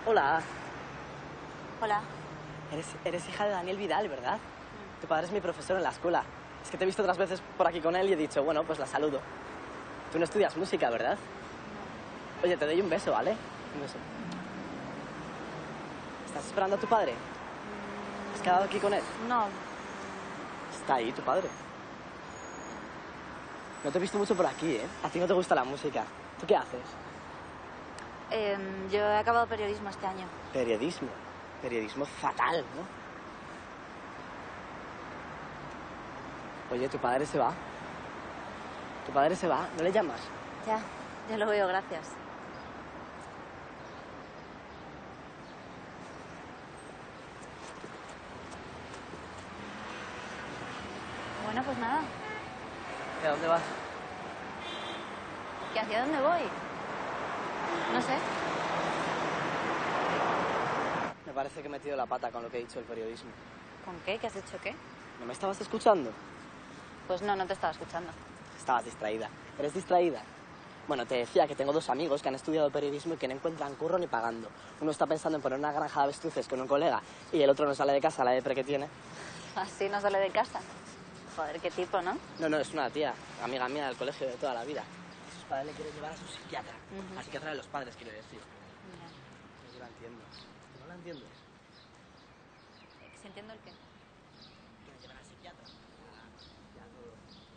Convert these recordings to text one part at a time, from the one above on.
Hola. Hola. Eres hija de Daniel Vidal, ¿verdad? Tu padre es mi profesor en la escuela. Es que te he visto otras veces por aquí con él y he dicho, bueno, pues la saludo. Tú no estudias música, ¿verdad? No. Oye, te doy un beso, ¿vale? Un beso. ¿Estás esperando a tu padre? ¿Has quedado aquí con él? No. Está ahí tu padre. No te he visto mucho por aquí, ¿eh? A ti no te gusta la música. ¿Tú qué haces? Yo he acabado periodismo este año. Periodismo. Periodismo fatal, ¿no? Oye, tu padre se va. Tu padre se va. ¿No le llamas? Ya lo veo, gracias. Bueno, pues nada. ¿Y a dónde vas? ¿Que hacia dónde voy? No sé. Me parece que he metido la pata con lo que he dicho del periodismo. ¿Con qué? ¿Que has hecho qué? ¿No me estabas escuchando? Pues no te estaba escuchando. Estabas distraída. ¿Eres distraída? Bueno, te decía que tengo dos amigos que han estudiado periodismo y que no encuentran curro ni pagando. Uno está pensando en poner una granja de avestruces con un colega y el otro no sale de casa, la depre que tiene. Así no sale de casa. Joder, qué tipo, ¿no? No, es una tía, amiga mía del colegio de toda la vida. Y sus padres le quieren llevar a su psiquiatra. A psiquiatra de los padres, quiero decir. Ya. Yo la entiendo. ¿Tú no la entiendes? ¿Si entiendo el qué? Que la llevan al psiquiatra. Ya todo.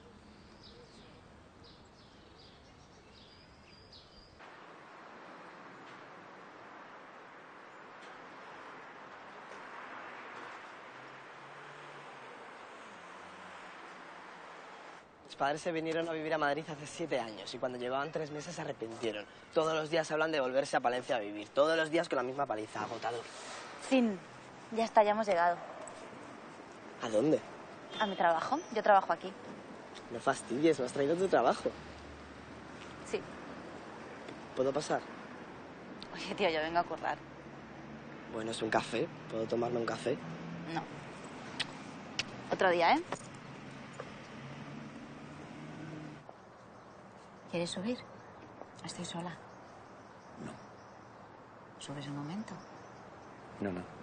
Mis padres se vinieron a vivir a Madrid hace 7 años y cuando llevaban 3 meses se arrepintieron. Todos los días hablan de volverse a Palencia a vivir. Todos los días con la misma paliza, agotador. Fin. Ya está, ya hemos llegado. ¿A dónde? A mi trabajo. Yo trabajo aquí. No fastidies, me has traído tu trabajo. Sí. ¿Puedo pasar? Oye, tío, yo vengo a currar. Bueno, es un café. ¿Puedo tomarme un café? No. Otro día, ¿eh? ¿Quieres subir? Estoy sola. No. ¿Subes un momento? No.